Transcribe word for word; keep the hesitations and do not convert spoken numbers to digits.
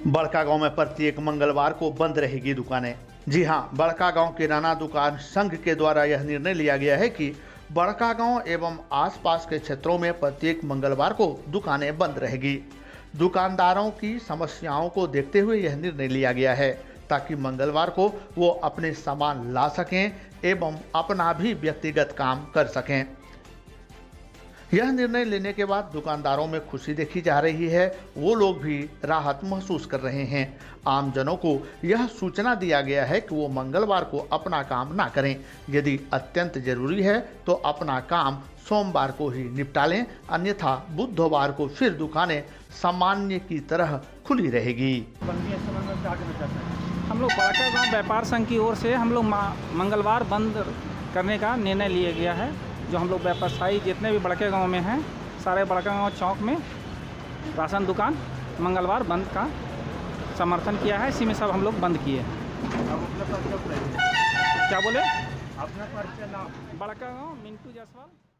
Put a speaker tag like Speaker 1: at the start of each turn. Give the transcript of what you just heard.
Speaker 1: बड़कागांव में प्रत्येक मंगलवार को बंद रहेगी दुकानें। जी हां, बड़कागांव किराना दुकान संघ के द्वारा यह निर्णय लिया गया है कि बड़कागांव एवं आसपास के क्षेत्रों में प्रत्येक मंगलवार को दुकानें बंद रहेगी। दुकानदारों की समस्याओं को देखते हुए यह निर्णय लिया गया है ताकि मंगलवार को वो अपने सामान ला सकें एवं अपना भी व्यक्तिगत काम कर सकें। यह निर्णय लेने के बाद दुकानदारों में खुशी देखी जा रही है, वो लोग भी राहत महसूस कर रहे हैं। आमजनों को यह सूचना दिया गया है कि वो मंगलवार को अपना काम ना करें। यदि अत्यंत जरूरी है तो अपना काम सोमवार को ही निपटा लें, अन्यथा बुधवार को फिर दुकानें सामान्य की तरह खुली रहेगी।
Speaker 2: हम लोग बड़कागांव व्यापार संघ की ओर से हम लोग मंगलवार बंद करने का निर्णय लिया गया है। जो हम लोग व्यवसायी जितने भी बड़कागांव में हैं, सारे बड़कागांव चौक में राशन दुकान मंगलवार बंद का समर्थन किया है। इसी में सब हम लोग बंद किए हैं। क्या बोले? अपना परिचय नाम? बड़कागांव मिंटू जायसवाल।